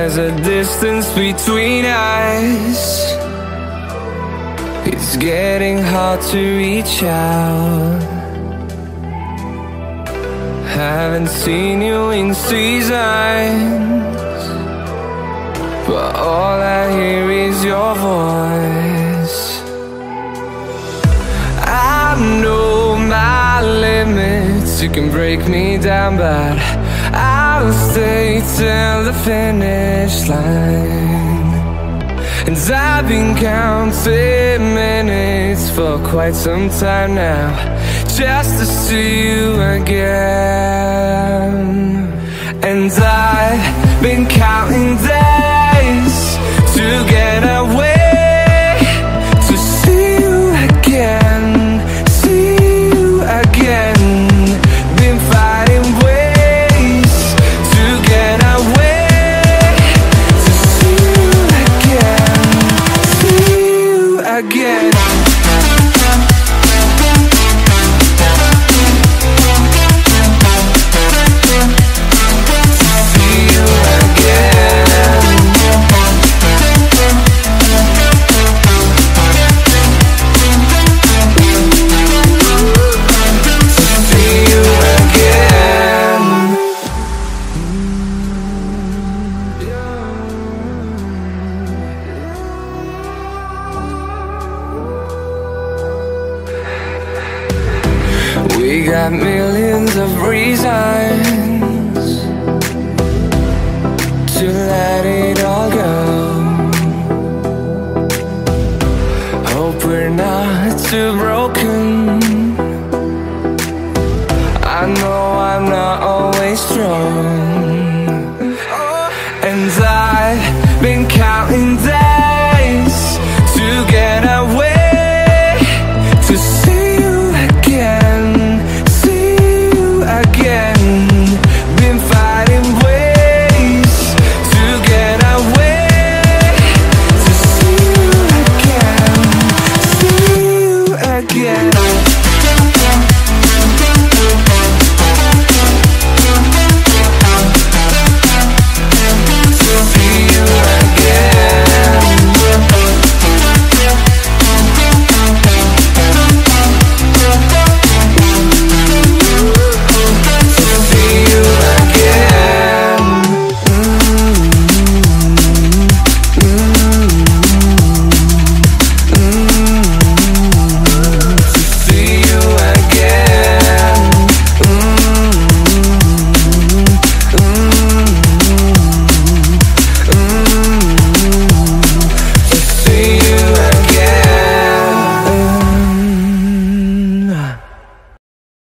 there's a distance between us. It's getting hard to reach out. Haven't seen you in seasons, but all I hear is your voice. I know my limits, you can break me down, but I'll stay till the finish line. And I've been counting minutes for quite some time now, just to see you again. And I've been counting days to get away, to see you again, see you again. Been fighting ways to get away, to see you again, see you again. We got millions of reasons to let it all go. Hope we're not too broken.